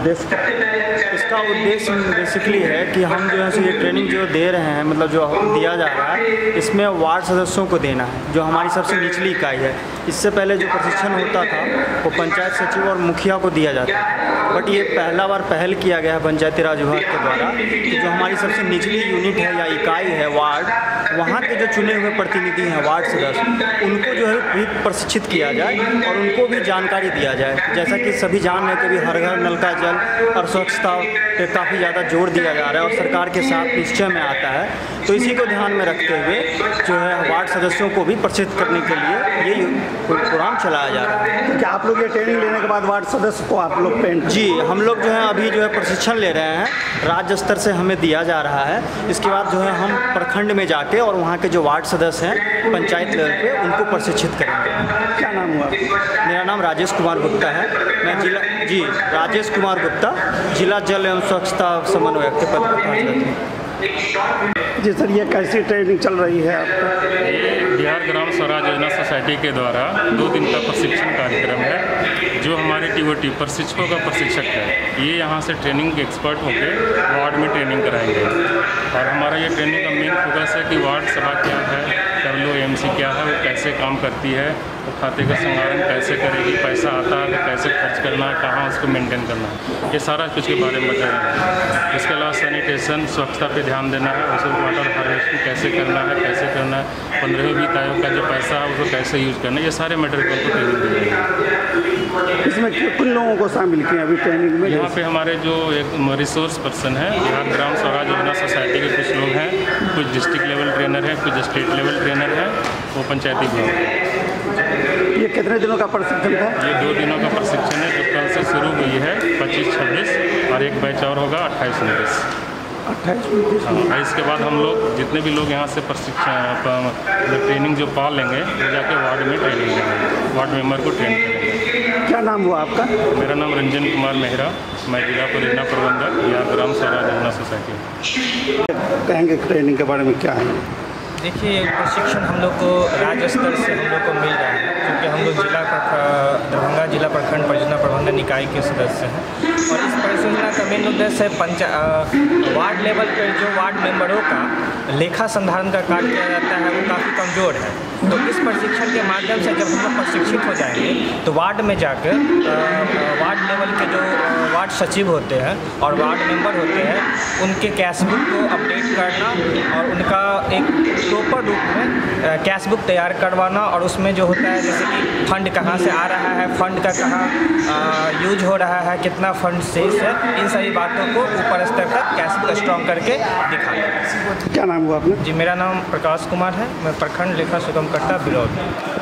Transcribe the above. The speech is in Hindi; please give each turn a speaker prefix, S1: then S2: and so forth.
S1: उद्देश्य?
S2: इसका उद्देश्य बेसिकली है कि हम जो है सो ये ट्रेनिंग जो दे रहे हैं, मतलब जो दिया जा रहा है, इसमें वार्ड सदस्यों को देना है, जो हमारी सबसे निचली इकाई है। इससे पहले जो प्रशिक्षण होता था वो पंचायत सचिव और मुखिया को दिया जाता है, बट ये पहला बार पहल किया गया है पंचायती राज विभाग के द्वारा कि जो हमारी सबसे निचली यूनिट है या इकाई है वार्ड, वहाँ के जो चुने हुए प्रतिनिधि हैं वार्ड सदस्य, उनको जो है भी प्रशिक्षित किया जाए और उनको भी जानकारी दिया जाए। जैसा कि सभी जान रहे हैं कि अभी हर घर नल का जल और स्वच्छता पे काफ़ी ज़्यादा जोर दिया जा रहा है और सरकार के साथ निश्चय में आता है, तो इसी को ध्यान में रखते हुए जो है वार्ड सदस्यों को भी प्रशिक्षित करने के लिए ये प्रोग्राम चलाया जा रहा है।
S1: तो क्या आप लोग ये ट्रेनिंग लेने के बाद वार्ड सदस्य को आप लोग पेंट?
S2: जी, हम लोग जो है अभी जो है प्रशिक्षण ले रहे हैं, राज्य स्तर से हमें दिया जा रहा है। इसके बाद जो है हम प्रखंड में जाके और वहाँ के जो वार्ड सदस्य हैं पंचायत लेवल पे उनको प्रशिक्षित करेंगे।
S1: क्या नाम हुआ?
S2: मेरा नाम राजेश कुमार गुप्ता है। मैं राजेश कुमार गुप्ता, जिला जल एवं स्वच्छता समन्वयक के पद पर कार्यरत हूँ।
S1: जी सर, ये कैसी ट्रेनिंग चल रही है आपका?
S3: ये बिहार ग्राम स्वराज योजना सोसाइटी के द्वारा 2 दिन का प्रशिक्षण कार्यक्रम है, जो हमारे टीओटी प्रशिक्षकों का प्रशिक्षक है। ये यहाँ से ट्रेनिंग एक्सपर्ट होकर वार्ड में ट्रेनिंग कराएंगे और हमारा ये ट्रेनिंग का मेन फोकस है कि वार्ड सभा क्या है, WMC क्या है, वो कैसे काम करती है, तो खाते का संचालन कैसे करेगी, पैसा आता है तो कैसे खर्च करना है, कहाँ उसको मेंटेन करना है, ये सारा कुछ के बारे में बताएंगे। इसके अलावा सैनिटेशन स्वच्छता पे ध्यान देना है, उसको वाटर हार्वेस्टिंग कैसे करना है, 15वीं वित्त आयोग का जो पैसा है उसको कैसे यूज करना है, ये सारे मटेरियल को ट्रेनिंग दी जाएगी।
S1: इसमें किन लोगों को शामिल किया अभी ट्रेनिंग में?
S3: यहाँ पे हमारे जो एक रिसोर्स पर्सन है, बिहार ग्राम स्वराज योजना सोसाइटी के कुछ लोग हैं, कुछ डिस्ट्रिक्ट लेवल ट्रेनर हैं, कुछ स्टेट लेवल ट्रेनर हैं, वो पंचायती विभाग है।
S1: ये कितने दिनों का प्रशिक्षण था?
S3: ये 2 दिनों का प्रशिक्षण है जो कल से शुरू हुई है, 25-26 और एक बैच और होगा 28-29।
S1: 28-29।
S3: हाँ, इसके बाद हम लोग जितने भी लोग यहाँ से प्रशिक्षण ट्रेनिंग जो पा लेंगे वो जाके वार्ड में ट्रेनिंग लेंगे, वार्ड मेंबर को ट्रेन करेंगे।
S1: क्या नाम हुआ आपका?
S3: मेरा नाम रंजन कुमार मेहरा, मैं जिला परियोजना प्रबंधक बिहार ग्राम स्वराज योजना सोसाइटी।
S1: कहेंगे ट्रेनिंग के बारे में क्या है?
S4: देखिए, प्रशिक्षण हम लोग को राज्य स्तर से हम लोग को मिल रहा है, क्योंकि हम लोग दरभंगा जिला प्रखंड परियोजना प्रबंधन इकाई के सदस्य हैं और इस परियोजना का मेन उद्देश्य है वार्ड लेवल पर जो वार्ड मेंबरों का लेखा संधारण का कार्य किया जाता है वो काफ़ी कमज़ोर है। तो इस प्रशिक्षण के माध्यम से जब हम लोग प्रशिक्षित हो जाएंगे तो वार्ड में जाकर वार्ड लेवल के जो वार्ड सचिव होते हैं और वार्ड मेंबर होते हैं उनके कैशबुक को अपडेट करना और उनका एक प्रॉपर रूप में कैशबुक तैयार करवाना और उसमें जो होता है जैसे कि फंड कहाँ से आ रहा है, फंड का कहाँ यूज हो रहा है, कितना फंड शेष है, इन सभी बातों को ऊपर स्तर तक कैशबुक स्ट्रॉन्ग करके दिखाना।
S1: क्या नाम हुआ आपने?
S4: जी, मेरा नाम प्रकाश कुमार है, मैं प्रखंड लेखा सुगमकर्ता बिरौल।